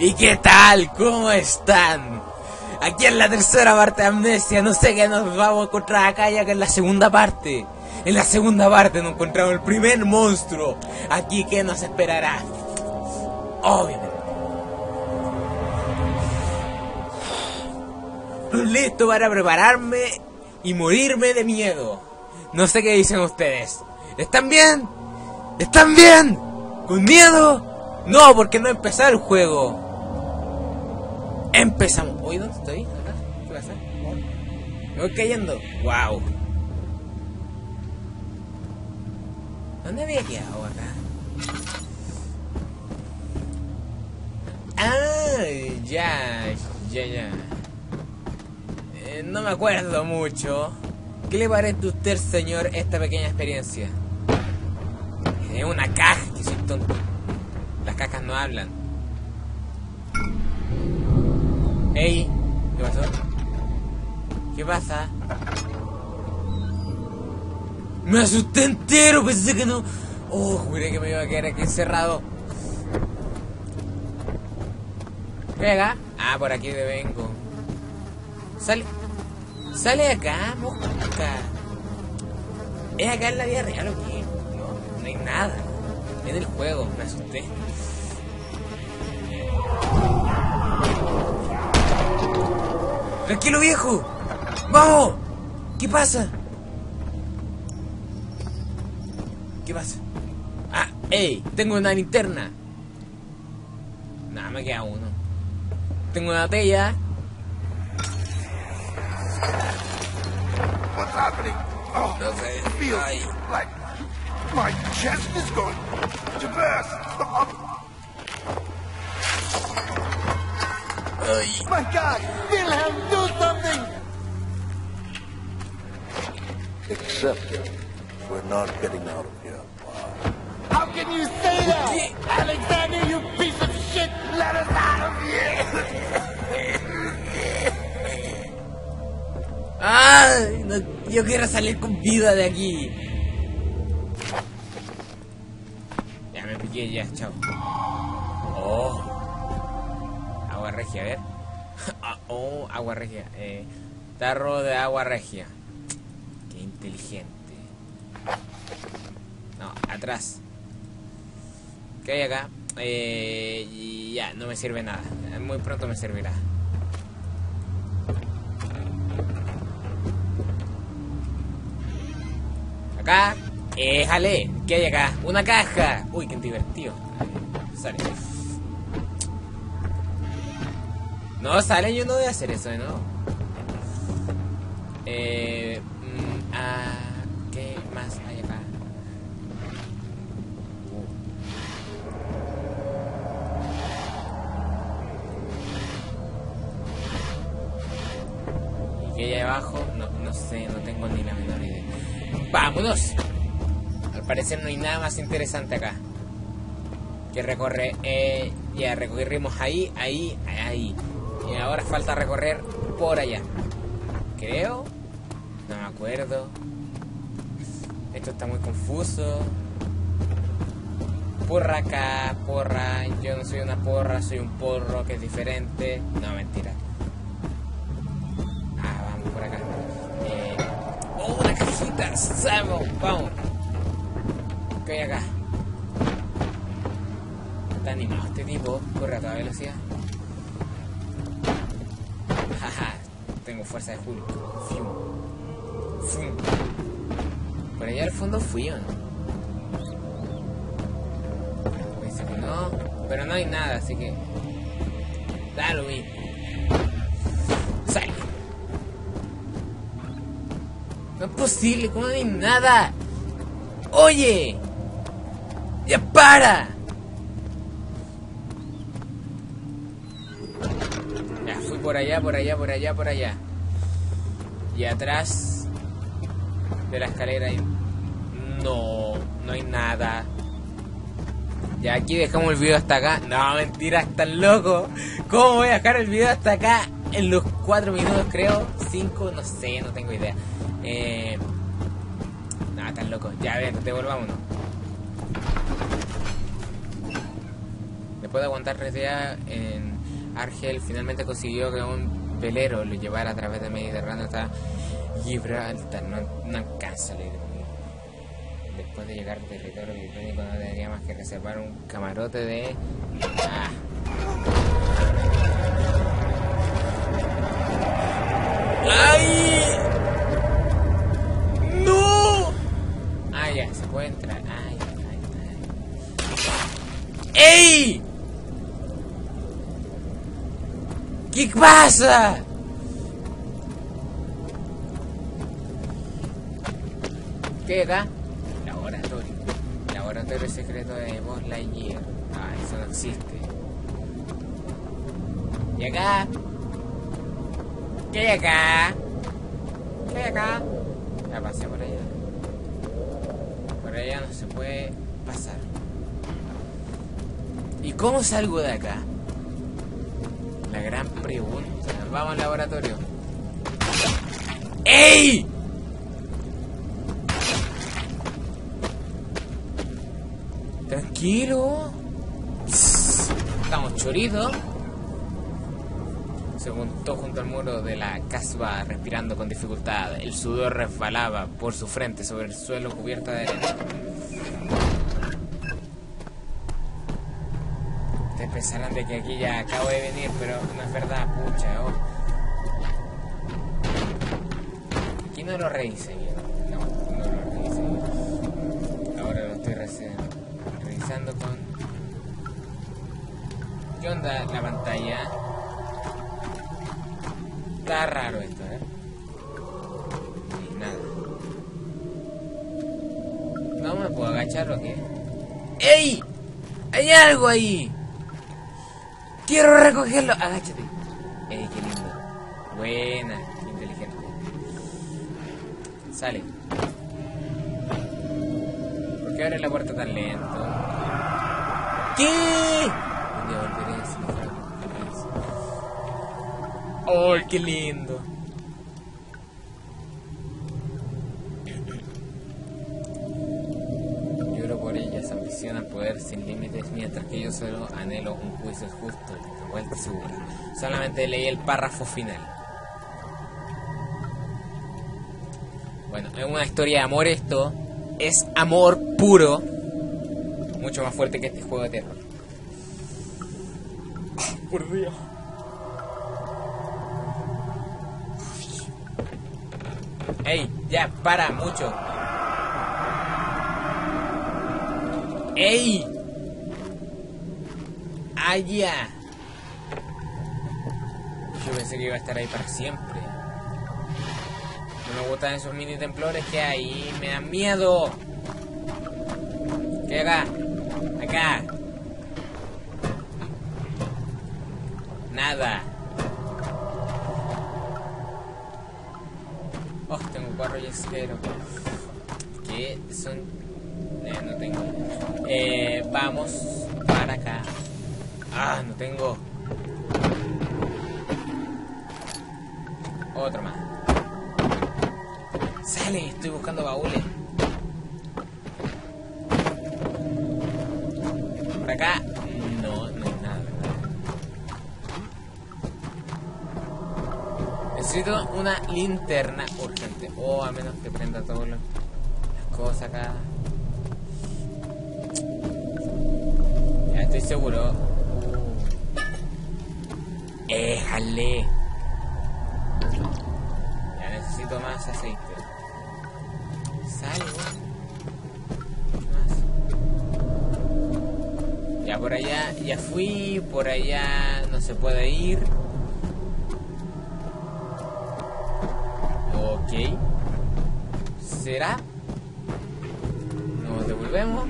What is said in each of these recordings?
¿Y qué tal? ¿Cómo están? Aquí en la tercera parte de Amnesia, no sé qué nos vamos a encontrar acá ya que en la segunda parte. En la segunda parte nos encontramos el primer monstruo. Aquí, ¿qué nos esperará? Obviamente. Listo para prepararme y morirme de miedo. No sé qué dicen ustedes. ¿Están bien? ¿Están bien? ¿Con miedo? No, porque no ha empezado el juego. Empezamos. Oye, ¿dónde estoy? ¿Acá? ¿Qué pasa? Me voy cayendo. Wow. ¿Dónde había quedado acá? Ah, ya. No me acuerdo mucho. ¿Qué le parece a usted, señor, esta pequeña experiencia? Es una caja, que soy tonto. Las cajas no hablan. Ey, ¿qué pasó? ¿Qué pasa? Me asusté entero, pensé que no. Oh, juré que me iba a quedar aquí encerrado. Pega. Ah, por aquí de vengo. Sale de acá, mosca. ¿Es acá en la vida real o qué? No hay nada. En el juego, me asusté. Tranquilo, viejo. ¡Vamos! ¿Qué pasa? ¿Qué pasa? Ah, ey, tengo una linterna. Nada, me queda uno. Tengo una botella. What's happening? Oh, No sé. feels Ay. like my chest is going to burst. Oh, Ay. my God, Wilhelm, do something! Except we're not getting out of here. How can you say that? Alexander, you piece of shit! Let us out of here! ¡Ay! No, yo quiero salir con vida de aquí. Ya me piqué, ya, chao. Oh. Agua regia, a ver. Oh, agua regia. Tarro de agua regia. Qué inteligente. No, atrás. ¿Qué hay acá? Y ya, no me sirve nada. Muy pronto me servirá. Acá, jale, ¿qué hay acá? Una caja. Uy, qué divertido. Sale. No, sale, yo no voy a hacer eso, ¿no? ¿Qué más hay acá? ¿Y qué hay abajo? No sé, no tengo ni la menor idea. ¡Vámonos! Al parecer no hay nada más interesante acá que recorrer. Ya recorrimos ahí. Y ahora falta recorrer por allá. Creo. No me acuerdo. Esto está muy confuso. Porra acá, porra. Yo no soy una porra, soy un porro que es diferente. No, mentira. Ah, vamos por acá. Oh, una cajita. Vamos. ¿Qué hay acá? Está animado este tipo. Corre a toda velocidad. Jaja. Tengo fuerza de Hulk. Fium. Por allá al fondo fui, ¿o no? Dice que no. Pero no hay nada, así que... Da lo mismo. Sale. No es posible, ¿cómo no hay nada? ¡Oye! ¡Ya para! Ya fui por allá. Y atrás de la escalera hay... No hay nada. Ya aquí dejamos el video hasta acá. No, mentira, están locos. ¿Cómo voy a dejar el video hasta acá? En los 4 minutos creo. 5, no sé, no tengo idea. No, están locos. Ya, a ver, devolvámonos. Después de aguantar 3 días en Argel finalmente consiguió que un velero lo llevara a través del Mediterráneo hasta Gibraltar. No alcanza a leer. Después de llegar al territorio británico no tendría más que reservar un camarote de... ¡Ay! ¡No! Ah, ya, se puede entrar. ¡Ay! ¡Ey! ¿Qué pasa? ¿Qué hay acá? Laboratorio secreto de Buzz Lightyear. Ah, eso no existe. ¿Y acá? ¿Qué hay acá? ¿Qué hay acá? Ya pasé por allá. Por allá no se puede pasar. ¿Y cómo salgo de acá? La gran pregunta. Vamos al laboratorio. ¡Ey! Tranquilo. Estamos choritos. Se montó junto al muro de la casba, respirando con dificultad. El sudor resbalaba por su frente sobre el suelo cubierto de arena. Ustedes pensarán de que aquí ya acabo de venir, pero no es verdad, pucha. Aquí no lo revisé bien. No lo revisé bien. Ahora lo estoy revisando con... ¿Qué onda la pantalla? Está raro esto, Y nada. ¿No me puedo agachar o qué? ¡Ey! ¡Hay algo ahí! ¡Quiero recogerlo! Agáchate. ¡Qué lindo! Buena, qué inteligente. Sale. ¿Por qué abre la puerta tan lento? ¿Qué? Un día volveré a ¡oh, qué lindo! Lloro por ellas, ambicionan poder sin límites, mientras que yo solo anhelo un juicio justo, vuelta segura. Solamente leí el párrafo final. Bueno, es una historia de amor esto. Es amor puro. Mucho más fuerte que este juego de terror. Por Dios. ¡Ey! Ya, para, mucho. ¡Ey! ¡Allá! Yo pensé que iba a estar ahí para siempre. No me gustan esos mini temblores que hay. Me dan miedo. ¿Qué acá? Acá. Nada. Oh, tengo un cuadro yesquero. ¿Qué son? No tengo. Vamos para acá. Ah, no tengo. Otro más. Sale, estoy buscando baúles. Por acá. No hay nada, ¿verdad? Necesito una linterna urgente. O a menos que prenda todas las cosas acá. Ya estoy seguro. ¡Éjale! Ya necesito más aceite. Sale, más. Ya por allá, ya fui. Por allá no se puede ir. Ok. ¿Será? Nos devolvemos.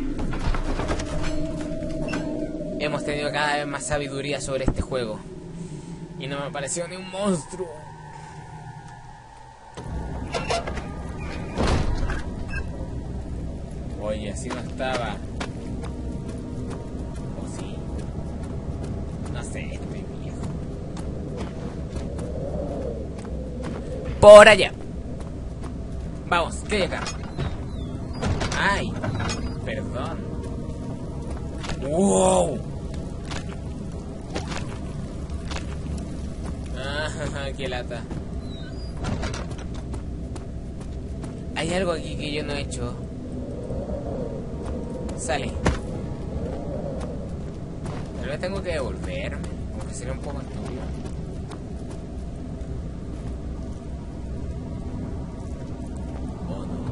Hemos tenido cada vez más sabiduría sobre este juego. Y no me apareció ni un monstruo. Oye, así no estaba. ¿O sí? No sé, estoy viejo. Por allá. Vamos, ¿qué hay acá? Ay, perdón. ¡Wow! Ah, qué lata. Hay algo aquí que yo no he hecho. Sale. Tal vez tengo que devolverme, aunque sería un poco estúpido. Oh, no.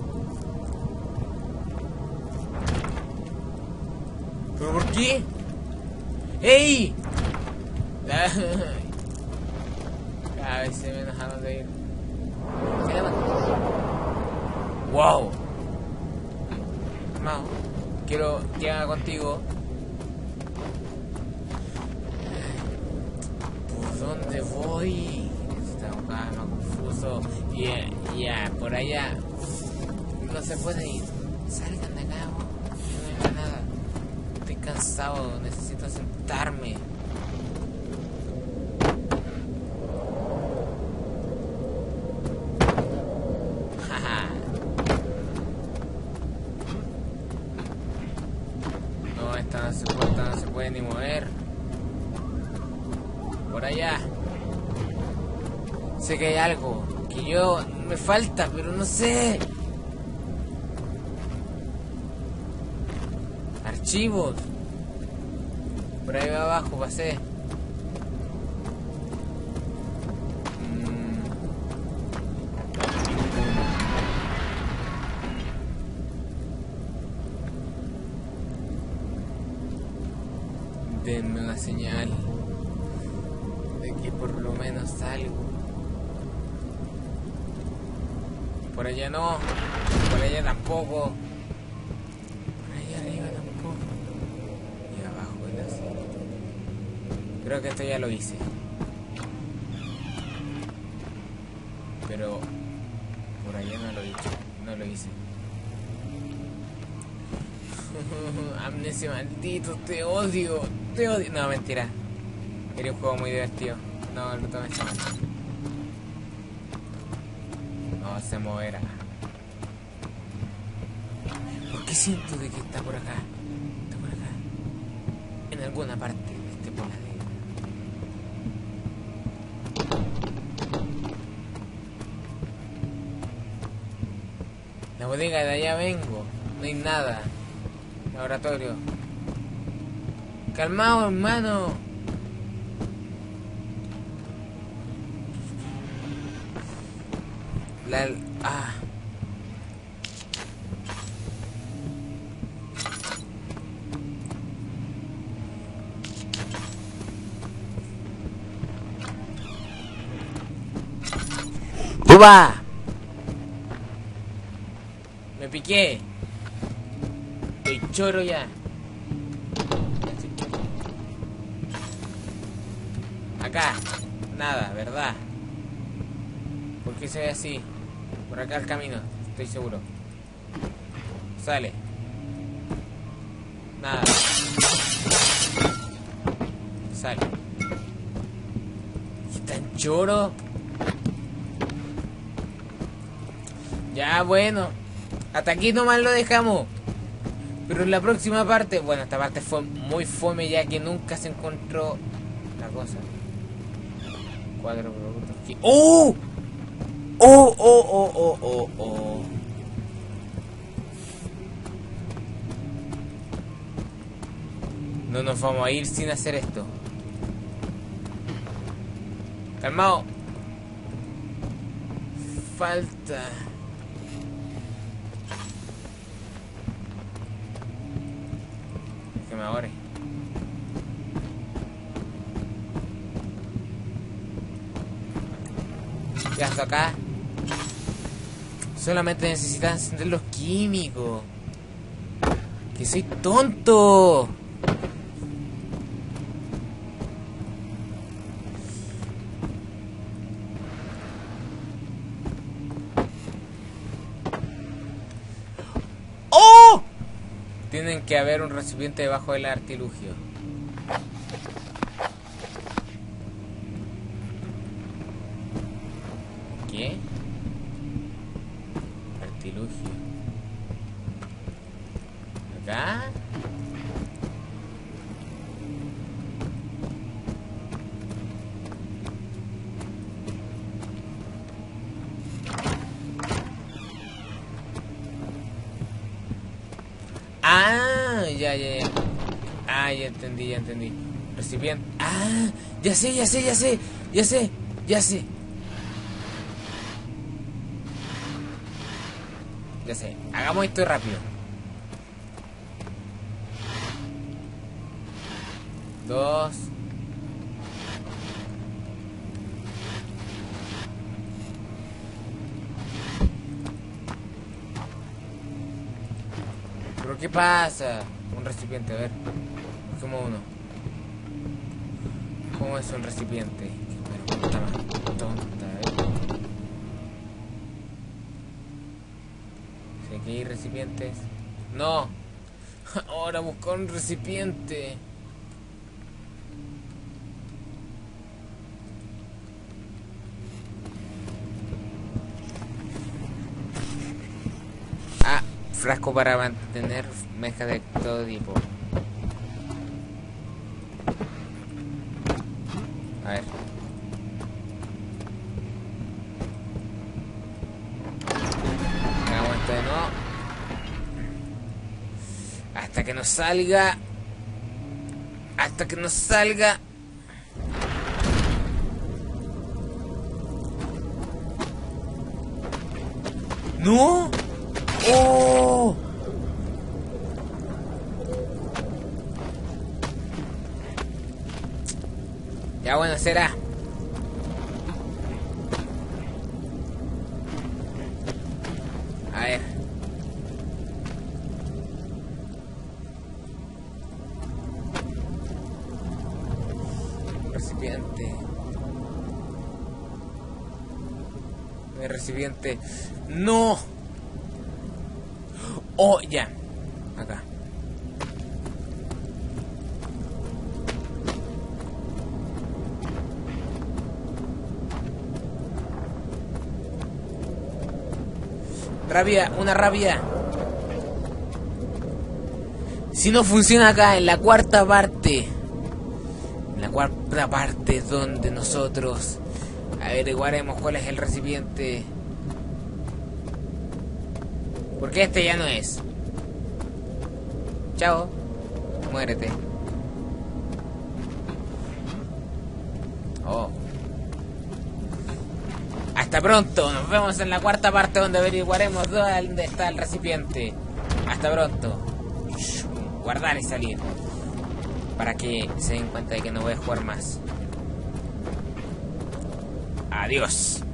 ¿Pero por qué? ¡Ey! Cada vez se me dejaron de ir. ¡Wow! No, quiero que haga contigo. ¿Por dónde voy? Está un poco confuso. Ya, por allá. No se puede ir. Salgan de acá, no hay nada. Estoy cansado, necesito sentarme. No se puede ni mover. Por allá. Sé que hay algo que yo me falta, pero no sé. Archivos. Por ahí abajo pasé. Denme una señal de que por lo menos salgo. Por allá no, por allá tampoco, por allá arriba tampoco, y abajo en la silla. Creo que esto ya lo hice, pero por allá no lo he hecho, no lo hice. Amnesia, maldito, te odio, te odio. No, mentira. Era un juego muy divertido. No, lo tomé mal. No se moverá. ¿Por qué siento de que está por acá? Está por acá. En alguna parte de este planeta. La bodega de allá vengo. No hay nada. Laboratorio. Calmado, hermano. Ah. ¡Uba! Me piqué. Estoy choro ya. Acá, nada, ¿verdad? ¿Por qué se ve así? Por acá el camino, estoy seguro. Sale. Nada. Sale. ¿Y tan choro? Ya, bueno. Hasta aquí nomás lo dejamos. Pero en la próxima parte... Bueno, esta parte fue muy fome ya que nunca se encontró la cosa. 4 productos aquí. ¡Oh! ¡Oh, oh, oh, oh, oh, oh! No nos vamos a ir sin hacer esto. Calmado. Falta... que me ahorre. Ya hasta acá. Solamente necesitan encender los químicos. Que soy tonto. ¡Oh! Tienen que haber un recipiente debajo del artilugio. ¿Qué? Artilugio. ¿Acá? Ah, ya. Ah, ya entendí. Recipiente. Ah, ya sé. Ya sé. Hagamos esto rápido. 2. ¿Pero qué pasa? Un recipiente, a ver. Busquemos uno. ¿Cómo es un recipiente? Pero puta madre, tonta, Si aquí hay recipientes. ¡No! Ahora buscar un recipiente. Ah, frasco para mantener mezcla de todo tipo. A ver. Hagamos esto de nuevo. Hasta que nos salga. ¡No! ¡Oh! Ya bueno, será. A ver. Recipiente. El recipiente. ¡No! Oh, ya. Acá. Rabia, una rabia. Si no funciona acá, en la cuarta parte. En la cuarta parte donde nosotros averiguaremos cuál es el recipiente. Porque este ya no es. Chao. Muérete. Oh. Hasta pronto. Nos vemos en la cuarta parte donde averiguaremos dónde está el recipiente. Hasta pronto. Guardar y salir. Para que se den cuenta de que no voy a jugar más. Adiós.